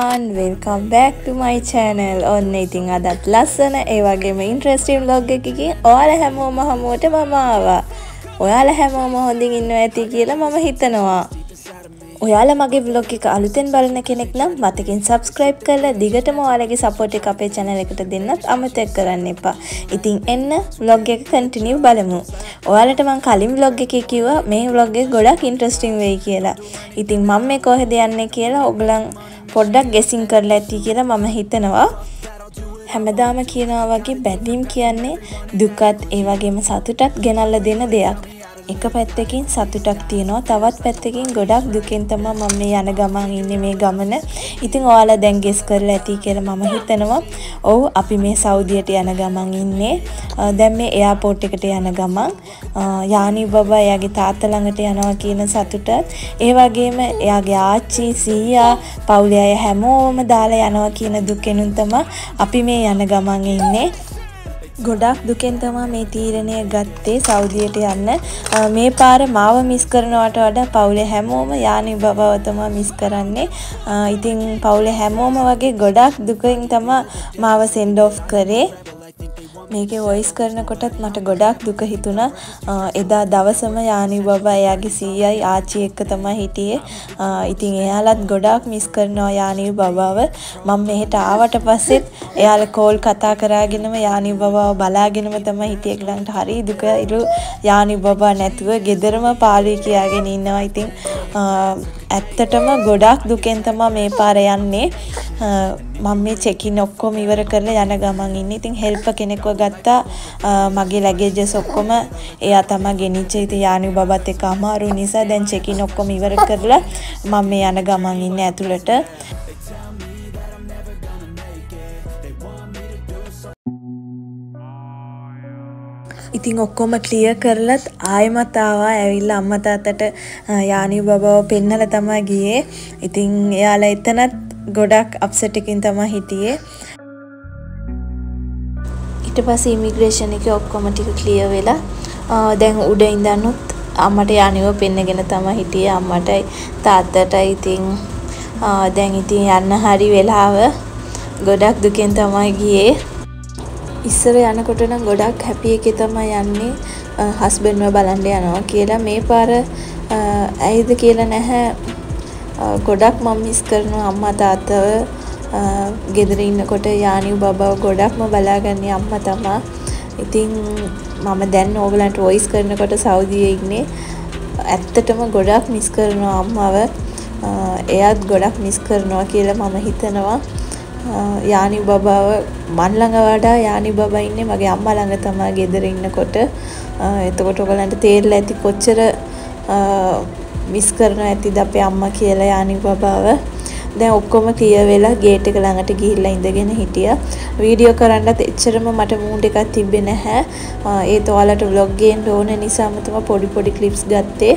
everyone, welcome back to my channel. ඔන්න ඉතින් අදත් ලස්සන ඒ වගේම interesting vlog එකකින් ඔයාලා හැමෝම හමුවට මම ආවා. ඔයාලා හැමෝම හොඳින් ඉන්නවා ඇති කියලා මම හිතනවා. ඔයාලා මගේ vlog එක අලුතෙන් බලන කෙනෙක් නම් මතකින් subscribe කරලා දිගටම ඔයාලගේ support එක අපේ channel එකට දෙන්නත් අමතක කරන්න එපා. ඉතින් එන්න vlog එක continue බලමු. ඔයාලට මම කලින් vlog එකේ කිව්වා මේ vlog එක ගොඩක් interesting වෙයි කියලා. ඉතින් මම මේ කොහෙද යන්නේ කියලා ඔයගලන් පොඩ්ඩක් guessing කරලා ඇති කියලා මම හිතනවා. හැමදාම කියනවා වගේ බැඳීම් කියන්නේ දුකත් ඒ වගේම සතුටත් ගෙනල්ලා දෙන දෙයක්. එක පැත්තකින් සතුටක් තියෙනවා තවත් පැත්තකින් ගොඩක් දුකෙන් තමයි මම මේ යන ගමන් ඉන්නේ මේ ගමන. ඉතින් ඔයාලා දැන් ගෙස් කරලා ඇති කියලා මම හිතනවා. ඔව් අපි මේ සෞදියට යන ගමන් ඉන්නේ. දැන් මේ එයාපෝට් එකට යන ගමන් යානි බබා එයාගේ තාත්තා ළඟට යනවා කියන සතුටත් ඒ වගේම එයාගේ ආච්චි සීයා පවුලේ අය හැමෝම දාලා යනවා කියන දුකෙනුත් තමයි අපි මේ යන ගමන් ඉන්නේ. ගොඩක් දුකෙන් තමයි මේ තීරණය ගත්තේ සෞදියට යන්න. මේ පාර මාව මිස් කරනවට වඩා පවුලේ හැමෝම යානි බබාව තමයි මිස් කරන්නේ. ඉතින් පවුලේ හැමෝම වගේ ගොඩක් දුකින් තමයි මාව send off කරේ. මේකේ voice කරනකොටත් මට ගොඩක් දුක හිතුණා. එදා දවසම යානි බබා එයාගේ සීයයි ආච්චි එක්ක තමයි හිටියේ. ඉතින් එයාලත් ගොඩක් මිස් කරනවා යානි බබාව. මම මෙහෙට ආවට පස්සෙත් එයාලා කෝල් කතා කරාගෙනම යානි බබාව බලාගෙනම තමයි හිටියේ. ඒගලන්ට හරි දුකයිලු යානි බබා නැතුව ගෙදරම පාළුයි කියාගෙන ඉන්නවා. ඉතින් ඇත්තටම ගොඩක් දුකෙන් තමයි මේ පාර යන්නේ. මම මේ චෙකින් ඔක්කොම ඉවර කරලා යන ගමන් ඉන්නේ. ඉතින් හෙල්ප් කෙනෙක්ව ගත්තා. මගේ ලැගේජස් ඔක්කොම එයා තමයි ගෙනිච්ච. ඉතින් යානි බබත් එක්ක අමාරු නිසා දැන් චෙකින් ඔක්කොම ඉවර කරලා මම මේ යන ගමන් ඉන්නේ ඇතුළට. ඉතින් ඔක්කොම ක්ලියර් කරලත් ආයෙමත් ආවා. ඇවිල්ලා අම්මා තාත්තට යානි බබාව පෙන්නලා තමයි ගියේ. ඉතින් එයාලා එතනත් ගොඩක් අප්සෙට් එකකින් තමයි හිටියේ. ඊට පස්සේ ඉමිග්‍රේෂන් එකේ ඔක්කොම ටික ක්ලියර් වෙලා දැන් උඩ ඉඳන්නුත් අම්මට යානිව පෙන්නගෙන තමයි හිටියේ. අම්මටයි තාත්තටයි ඉතින් දැන් ඉතින් යන්න හරි වෙලාව. ගොඩක් දුකෙන් තමයි ගියේ. ඉස්සර යනකොට නම් ගොඩක් හැපි එකේ තමයි යන්නේ. හස්බන්ඩ්ව බලන්න යනවා කියලා. මේ පාර ඇයිද කියලා නැහැ. ගොඩක් මම මිස් කරනවා අම්මා තාත්තව. ගෙදර ඉන්නකොට යානි බබාව ගොඩක්ම බලාගන්නේ අම්මා තමයි. ඉතින් මම දැන් ඕගලන්ට වොයිස් කරනකොට සෞදියේ ඉන්නේ. ඇත්තටම ගොඩක් මිස් කරනවා අම්මව. එයාත් ගොඩක් මිස් කරනවා කියලා මම හිතනවා. යානි බබාව මන් ළඟ වඩා යානි බබා ඉන්නේ මගේ අම්මා ළඟ තමයි ගෙදර ඉන්නකොට. එතකොට ඔයගලන්ට තේරෙලා ඇති කොච්චර මිස් කරනවා ඇතිද අපේ අම්මා කියලා යානි බබාව. දැන් ඔක්කොම ක්ලියර් වෙලා ගේට් එක ළඟට ගිහිල්ලා ඉඳගෙන හිටියා. වීඩියෝ කරන්නත් එච්චරම මට මූඩ් එකක් තිබ්බේ නැහැ. ඒත් ඔයාලට vlog ගේන්න ඕන නිසාම තමයි පොඩි ක්ලිප්ස් ගත්තේ.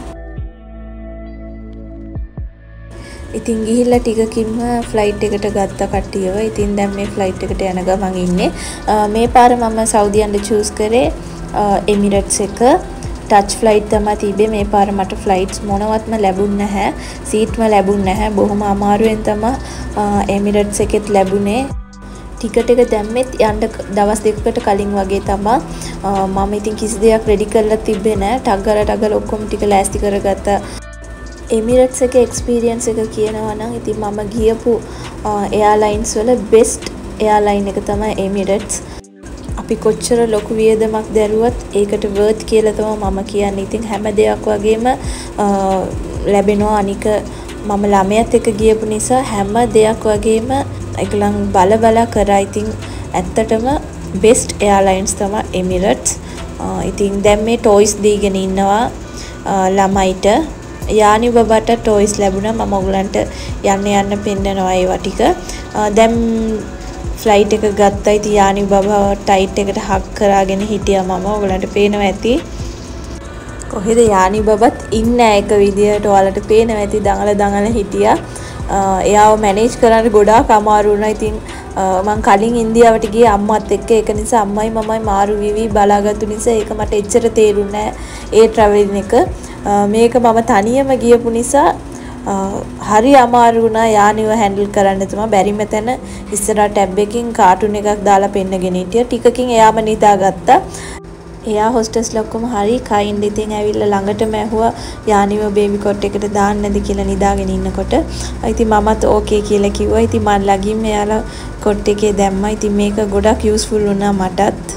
ඉතින් ගිහිල්ලා ටිකකින්ම ෆ්ලයිට් එකට ගත්ත කට්ටියව. ඉතින් දැන් මේ ෆ්ලයිට් එකට යන ගමන් ඉන්නේ. මේ පාර මම සෞදි යන්න චූස් කරේ එමිරේට්ස් එක. ටච් ෆ්ලයිට් තමයි තිබ්බේ. මේ පාර මට ෆ්ලයිට්ස් මොනවත්ම ලැබුණ නැහැ. සීට්ම ලැබුණ නැහැ. බොහොම අමාරුවෙන් තමයි එමිරේට්ස් එකෙත් ලැබුණේ. ටිකට් එක දැම්මෙත් යන්න දවස් දෙකකට කලින් වගේ තමයි. මම ඉතින් කිසි දෙයක් රෙඩි කරලා තිබ්බේ නැහැ. ටක් ගාලා ඔක්කොම ටික ලෑස්ති කරගත්තා. එමිරේට්ස් එකේ එක්ස්පීරියන්ස් එක කියනවා නම් ඉතින් මම ගියපු එයාලයින්ස් වල බෙස්ට් එයාලයින් එක තමයි එමිරේට්ස්. අපි කොච්චර ලොකු වියදමක් දැරුවත් ඒකට වර්ත් කියලා තමයි මම කියන්නේ. ඉතින් හැම දෙයක් වගේම ලැබෙනවා. අනික මම ළමයාත් එක්ක ගියපු නිසා හැම දෙයක් වගේම ඒකලං බල කරා. ඉතින් ඇත්තටම බෙස්ට් එයාලයින්ස් තමයි එමිරේට්ස්. ඉතින් දැන් මේ ටොයිස් දීගෙන ඉන්නවා ළමයිට. යානි බබාට ටොයිස් ලැබුණා. මම ඔයගලන්ට යන්න පෙන්නනවා ඒවා ටික. දැන් ෆ්ලයිට් එක ගත්තා. ඉතින් යානි බබාව ටයිට් එකට හක් කරාගෙන හිටියා මම. ඔයගලන්ට පේනවා ඇති. කොහෙද යානි බබත් ඉන්නේ එක විදියට ඔයාලට පේනවා ඇති. දඟල හිටියා. එයාව මැනේජ් කරන්න ගොඩාක් අමාරු වුණා. ඉතින් මම කලින් ඉන්දියාවට ගියේ අම්මත් එක්ක. ඒක නිසා අම්මයි මමයි මාරු විවි බලාගත්තු නිසා ඒක මට එච්චර තේරුන්නේ නැහැ ඒ ට්‍රැවලින් එක. මේක මම තනියම ගියපු නිසා හරි අමාරු වුණා යානිව හැන්ඩල් කරන්න තමයි බැරිම තැන ඉස්සරහා ටැබ් එකකින් කාටුන් එකක් දාලා පෙන්නගෙන හිටියා. ටිකකින් එයාම නිදාගත්තා. එයා හොස්ටස්ලා ඔක්කොම හරි කයින්ඩ් ඉතින් ඇවිල්ලා ළඟටම ඇහුවා යානිව බේබි කොට් එකට දාන්නද කියලා නිදාගෙන ඉන්නකොට. ඉතින් මමත් ඕකේ කියලා කිව්වා. ඉතින් මම ළඟින්ම එයාලා කොට් එකේ දැම්මා. ඉතින් මේක ගොඩක් යූස්ෆුල් වුණා මටත්.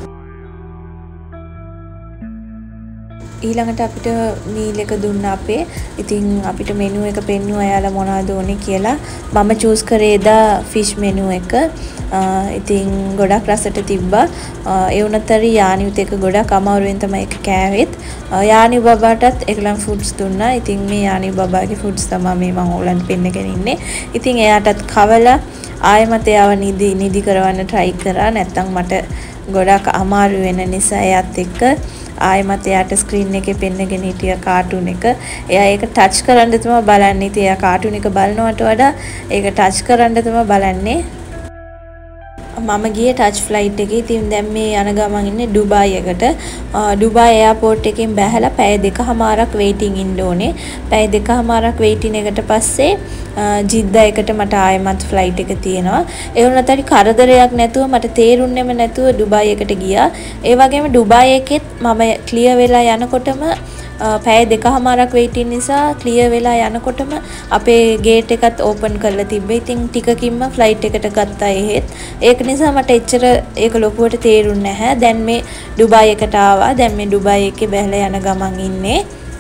ඊළඟට අපිට මීල් එක දුන්නා අපේ. ඉතින් අපිට මෙනු එක පෙන්නුවා එයාලා මොනවද ඕනේ කියලා. මම චූස් කරේ දා ෆිෂ් මෙනු එක. ඉතින් ගොඩක් රසට තිබ්බා. ඒ වුණත් හරි යානිත් එක ගොඩක් අමාරුවෙන් තමයි ඒක කෑවෙත්. යානි බබාටත් එකලම් ෆුඩ්ස් දුන්නා. ඉතින් මේ යානි බබාගේ ෆුඩ්ස් තමයි මේ මම ඕගලන්ට පෙන්නගෙන ඉන්නේ. ඉතින් එයාටත් කවලා ආයෙමත් එයාව නිදි කරවන්න try කරා. නැත්තම් මට ගොඩක් අමාරු වෙන නිසා එයාත් එක්ක ආයෙමත් එයාට ස්ක්‍රීන් එකේ පෙන්නගෙන හිටිය කාටුන් එක. එයා ඒක ටච් කරන්න තමයි බලන්නේ. ඉතින් එයා කාටුන් එක බලනවට වඩා ඒක ටච් කරන්න තමයි බලන්නේ. මම ගියේ ටච් ෆ්ලයිට් එකේ. ඉතින් දැන් මේ යන ගමන් ඉන්නේ ඩුබායි එකට. ඩුබායි එයාපෝට් එකෙන් බැහැලා පැය 2කමාරක් වෙයිටින් ඉන්න ඕනේ. පැය 2කමාරක් වෙයිටින් එකට පස්සේ ජිද්දා එකට මට ආයෙමත් ෆ්ලයිට් එක තියෙනවා. ඒ වුණත් හරි කරදරයක් නැතුව මට තේරුන්නේම නැතුව ඩුබායි එකට ගියා. ඒ වගේම ඩුබායි එකෙත් මම ක්ලියර් වෙලා යනකොටම පැය 2කමාරක් වෙයිටින් නිසා ක්ලියර් වෙලා යනකොටම අපේ ගේට් එකත් ඕපන් කරලා තිබ්බේ. ඉතින් ටිකකින්ම ෆ්ලයිට් එකට ගත්තා එහෙත්. ඒක නිසා මට එච්චර ඒක ලොකුවට තේරුන්නේ නැහැ. දැන් මේ ඩුබායි එකට ආවා. දැන් මේ ඩුබායි එකේ බැලලා යන ගමන් ඉන්නේ.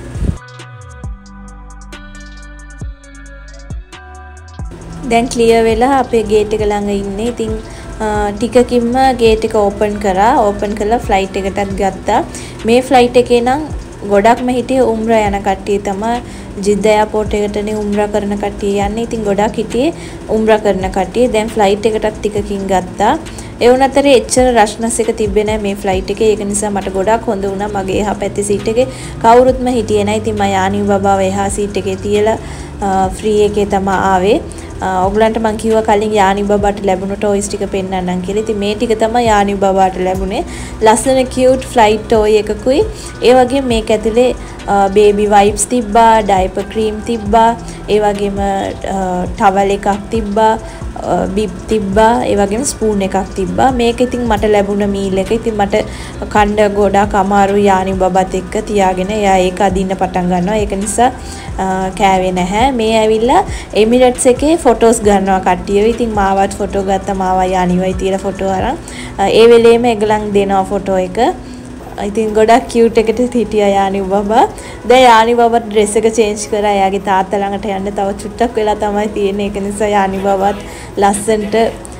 දැන් ක්ලියර් වෙලා අපේ ගේට් එක ළඟ ඉන්නේ. ඉතින් ටිකකින්ම ගේට් එක ඕපන් කරා. ඕපන් කරලා ෆ්ලයිට් එකටත් ගත්තා. මේ ෆ්ලයිට් එකේ නම් ගොඩක්ම හිටියේ උම්රා යන කට්ටිය තමයි. ජිද්දා එයාපෝට් එකටනේ උම්රා කරන කට්ටිය යන්නේ. ඉතින් ගොඩක් හිටියේ උම්රා කරන කට්ටිය. දැන් ෆ්ලයිට් එකටත් ටිකකින් ගත්තා. ඒ වුණාතරේ එච්චර රෂ්නස් එක තිබ්බේ නැහැ මේ ෆ්ලයිට් එකේ. ඒක නිසා මට ගොඩක් හොඳ වුණා. මගේ එහා පැත්තේ සීට් එකේ කවුරුත්ම හිටියේ නැහැ. ඉතින් මම යානි බබාව එහා සීට් එකේ තියලා ෆ්‍රී එකේ තමයි ආවේ. ඔයගලන්ට මං කිව්වා කලින් යානි බබාට ලැබුණ ටොයිස් ටික පෙන්නන්නම් කියලා. ඉතින් මේ ටික තමයි යානි බබාට ලැබුණේ. ලස්සන කියුට් ෆ්ලයිට් ටොයි එකකුයි. ඒ වගේම මේක ඇතුලේ බේබි වයිප්ස් තිබ්බා, ඩයිපර් ක්‍රීම් තිබ්බා, ඒ වගේම ටවල් එකක් තිබ්බා, බිබ් තිබ්බා, ඒ වගේම ස්පූන් එකක් තිබ්බා. මේක ඉතින් මට ලැබුණ මීල් එක. ඉතින් මට කණ්ඩ ගොඩක් අමාරු යානි බබත් එක්ක තියාගෙන එයා ඒක අදින්න පටන් ගන්නවා. ඒක නිසා කෑවේ නැහැ. මේ ඇවිල්ලා එමිරේට්ස් එකේ ෆොටෝස් ගන්නවා කට්ටියව. ඉතින් මාවත් ෆොටෝ ගත්තා. මාවා යානිවයි තියලා ෆොටෝ අරන් ඒ වෙලේම එගලන් දෙනවා ෆොටෝ එක. ඉතින් ගොඩක් කියුට් එකට හිටියා යානි බබා. දැන් යානි බබා ඩ්‍රෙස් එක චේන්ජ් කරා. එයාගේ තාත්තා ළඟට යන්න තව චුට්ටක් වෙලා තමයි තියෙන්නේ. ඒක නිසා යානි බබාත් ලස්සනට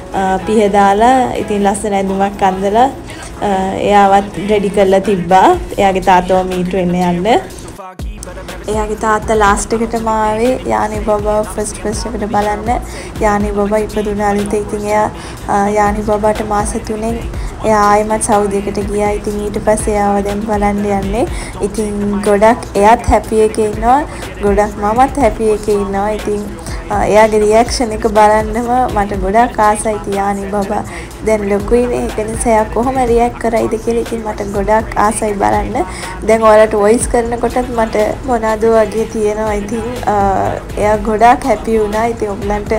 පිහදාලා ඉතින් ලස්සන ඇඳුමක් අඳලා එයාවත් රෙඩි කරලා තිබ්බා. එයාගේ තාත්තව මීට් වෙන්න යන්න. එයාගේ තාත්තා ලාස්ට් එකටම ආවේ යානි බබා ෆස්ට් එකට බලන්න. යානි බබා ඉපදුනාලිට ඉතින් එයා යානි බබාට මාස 3න් එයා ආයෙමත් සෞදියකට ගියා. ඉතින් ඊට පස්සේ එයාව දැන් බලන්න යන්නේ. ඉතින් ගොඩක් එයාත් හැපි එකේ ඉන්නවා. ගොඩක් මමත් හැපි එකේ ඉන්නවා. ඉතින් එයාගේ රියැක්ෂන් එක බලන්නම මට ගොඩක් ආසයි. ඉතින් යානි බබා දැන් ලොකුයිනේ. ඒක නිසා එයා කොහොම රියැක්ට් කරයිද කියලා ඉතින් මට ගොඩක් ආසයි බලන්න. දැන් ඔයාලට වොයිස් කරනකොටත් මට මොනවාද වගේ තියෙනවා. ඉතින් එයා ගොඩක් හැපි වුණා. ඉතින් ඔයගලන්ට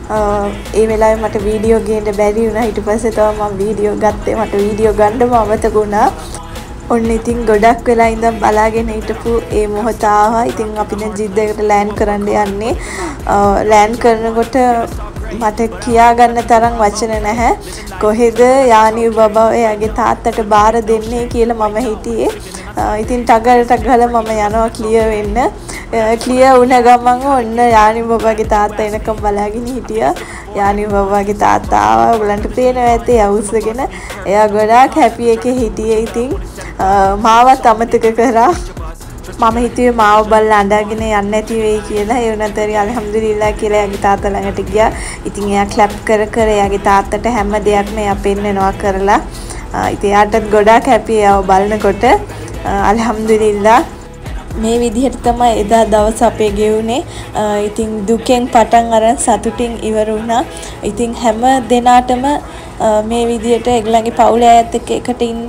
ඒ වෙලාවේ මට වීඩියෝ ගේන්න බැරි වුණා. ඊට පස්සේ තමයි මම වීඩියෝ ගත්තේ. මට වීඩියෝ ගන්නම අමතක වුණා. ඔන්න ඉතින් ගොඩක් වෙලා ඉඳන් බලාගෙන හිටපු ඒ මොහොත ආවා. ඉතින් අපි දැන් ජිද්දකට ලෑන්ඩ් කරන්න යන්නේ. ලෑන්ඩ් කරනකොට මට කියා ගන්න තරම් වචන නැහැ. කොහෙද යානි බබා එයාගේ තාත්තට බාර දෙන්නේ කියලා මම හිටියේ. ඉතින් ටගරට ගහලා මම යනවා ක්ලියර් වෙන්න. ක්ලියර් වුණ ගමන් ඔන්න යානි බබාගේ තාත්තා එනකම් බලාගෙන හිටියා. යානි බබාගේ තාත්තා ආවා. ඔයගලන්ට පේනවා ඇති අවුස්සගෙන. එයා ගොඩාක් හැපි එකේ හිටියේ. ඉතින් මාවත් අමතක කරා. මම හිතුවේ මාව බලලා අඬගෙන යන්න නැති වෙයි කියලා. ඒ වුණත් හරි අල්හම්දුලිල්ලාහ් කියලා එයාගේ තාත්තා ළඟට ගියා. ඉතින් එයා ක්ලැප් කර කර එයාගේ තාත්තට හැම දෙයක්ම එයා පෙන්නනවා කරලා. ඉතින් එයාටත් ගොඩාක් හැපි එයාව බලනකොට. අල්හම්දුලිල්ලාහ් මේ විදිහට තමයි එදා දවස් අපේ ගෙවුනේ. ඉතින් දුකෙන් පටන් අරන් සතුටින් ඉවර වුණා. ඉතින් හැම දිනාටම මේ විදිහට එගලගේ පවුලේ අයත් එක්ක එකට ඉන්න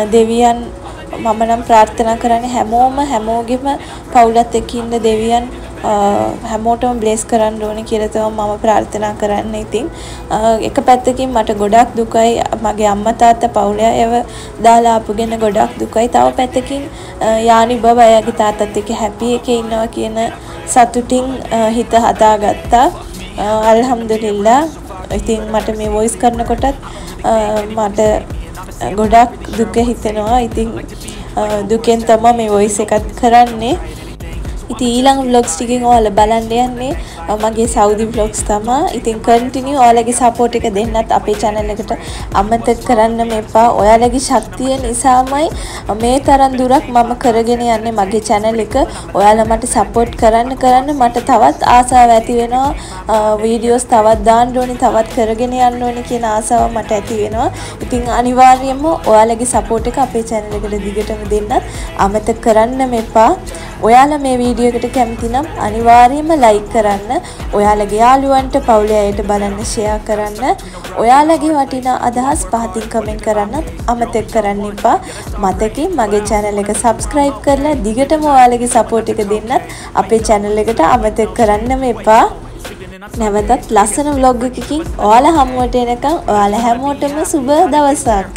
දෙවියන් මම නම් ප්‍රාර්ථනා කරන්නේ හැමෝගෙම පවුලත් එක්ක ඉන්න දෙවියන් හැමෝටම බ්ලෙස් කරන්න ඕනේ කියලා තමයි මම ප්‍රාර්ථනා කරන්නේ. ඉතින් එක පැත්තකින් මට ගොඩක් දුකයි මගේ අම්මා තාත්තා පවුලේ අයව දාලා ආපුගෙන ගොඩක් දුකයි. තව පැත්තකින් යානි බබා එයාගේ තාත්තත් එක්ක හැපි එකේ ඉන්නවා කියන සතුටින් හිත හදාගත්තා. අල්හම්දුලිල්ලා. ඉතින් මට මේ වොයිස් කරනකොටත් මට ගොඩක් දුක හිතෙනවා. ඉතින් දුකෙන් තමයි මේ වොයිස් එකත් කරන්නේ. ඉතින් ඊළඟ vlogs ටිකෙන් ඔයාලා බලන්න යන්නේ මගේ සෞදි vlogs තමයි. ඉතින් continue ඔයාලගේ support එක දෙන්නත් අපේ channel එකට අමතක කරන්න මෙපා. ඔයාලගේ ශක්තිය නිසාමයි මේ තරම් දුරක් මම කරගෙන යන්නේ මගේ channel එක. ඔයාලා මට support කරන්න මට තවත් ආසාවක් ඇති වෙනවා. videos තවත් දාන්න ඕනේ, තවත් කරගෙන යන්න ඕනේ කියන ආසාව මට ඇති වෙනවා. ඉතින් අනිවාර්යයෙන්ම ඔයාලගේ support එක අපේ channel එකට දිගටම දෙන්නත් අමතක කරන්න මෙපා. ඔයාලා මේ වීඩියෝ එකට කැමති නම් අනිවාර්යයෙන්ම like කරන්න. ඔයාලගේ යාළුවන්ට පවුලේ අයට බලන්න share කරන්න. ඔයාලගේ වටිනා අදහස් පහතින් comment කරන්නත් අමතක කරන්න එපා. මතකින් මගේ channel එක subscribe කරලා දිගටම ඔයාලගේ support එක දෙන්නත් අපේ channel එකට අමතක කරන්නම එපා. නැවතත් ලස්සන vlog එකකින් ඔයාලා හමුවට එනකම් ඔයාලා හැමෝටම සුබ දවසක්.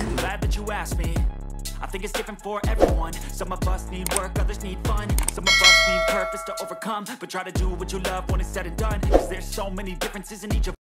I think it's different for everyone. Some of us need work, others need fun. Some of us need purpose to overcome. But try to do what you love when it's said and done. 'Cause there's so many differences in each of